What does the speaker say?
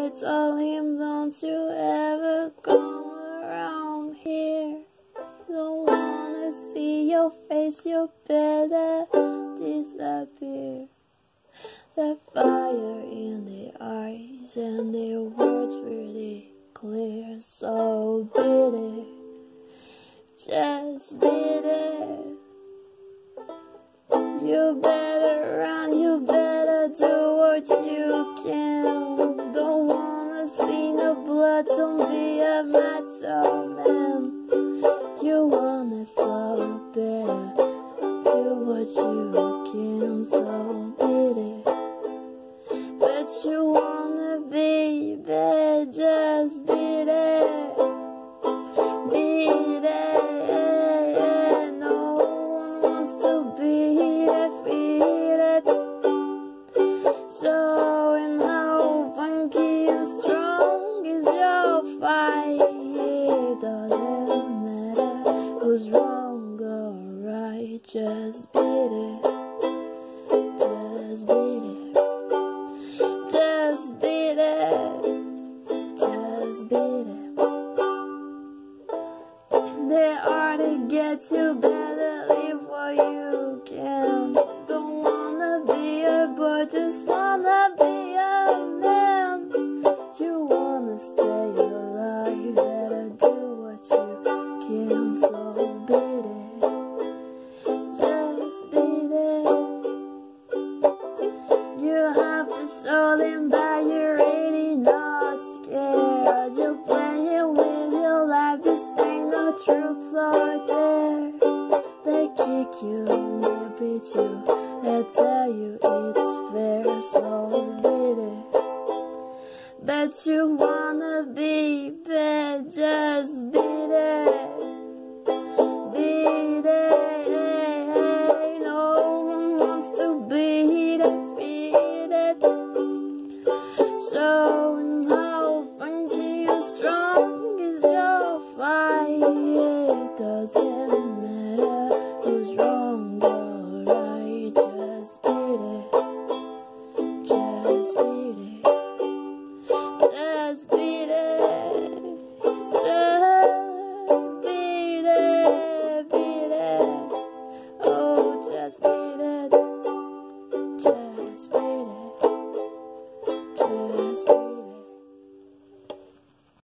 I told him, don't you ever come around here. Don't wanna see your face, you better disappear. The fire in the eyes and the words really clear. So bitter, just bitter. You better run, you better do what you can. Don't wanna see no blood, don't be a macho man. You wanna feel better, do what you can. So bitter, but you wanna be bad, just bitter. Showing how funky and strong is your fight. It doesn't matter who's wrong or right. Just beat it, just beat it, just beat it, just beat it. They are to get you better, live what you can. Don't wanna be a boy, just wanna be a man. You wanna stay alive, better do what you can. So beat it, just beat it. You have to show them that you're really not scared. You're playing with your life, this ain't no truth or dare. They kick you, they beat you, they tell you it's fair. So beat it, bet you wanna be bad, just beat it.